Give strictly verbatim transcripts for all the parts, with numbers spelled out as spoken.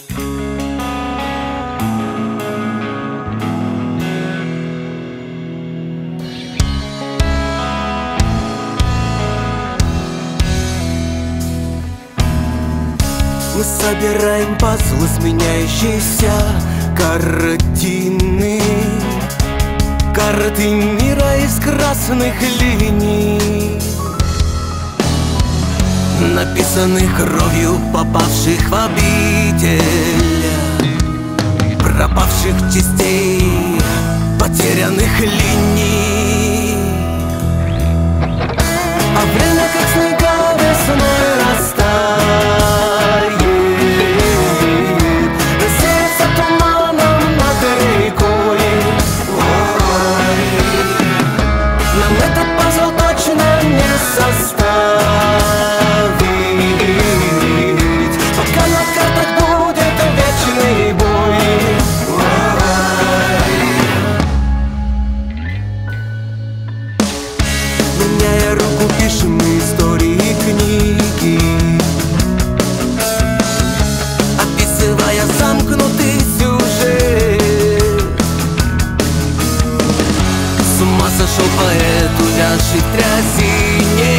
Мы собираем пазлы сменяющиеся картины, карты мира из красных линий, написанных кровью попавших в обитель, пропавших частей, потерянных линий. А время, как снега весной, растает, рассеется туманом над рекой. Ой, нам этот пазл точно не составить, пока на картах будет вечный бой. Меняя руку, пишем мы истории книги, описывая замкнутый сюжет. С ума сошел поэт, увязший в трясине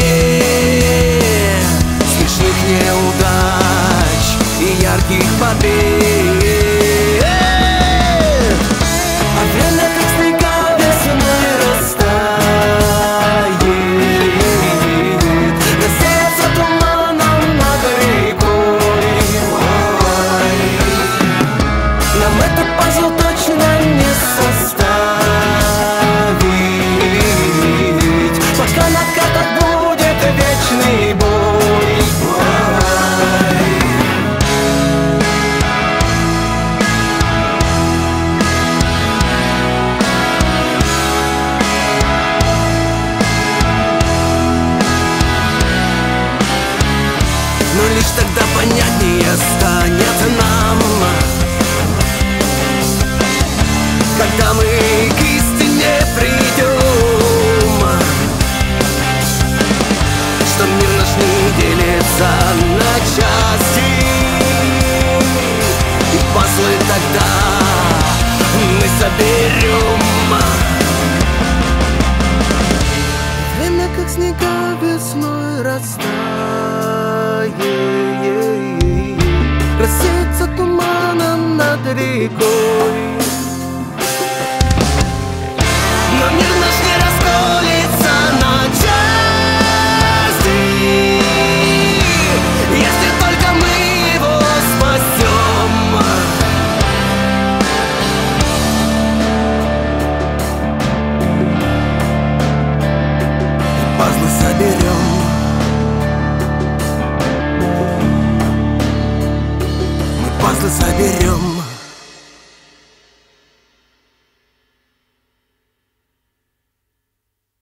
смешных неудач и ярких побед. А время, как снега весной, растает, рассеется туманом над рекой. Ой, нам этот пазл точно не составить, пока на картах будет вечный бой. Но лишь тогда понятнее станет нам, когда мы к истине придем, что мир наш не делится на части, и пазлы тогда мы соберем. Время, как снега весной, растает, рассеется туманом над рекой. Но мир наш не расколется на части, если только мы его спасем. Пазлы соберем, мы пазлы соберем.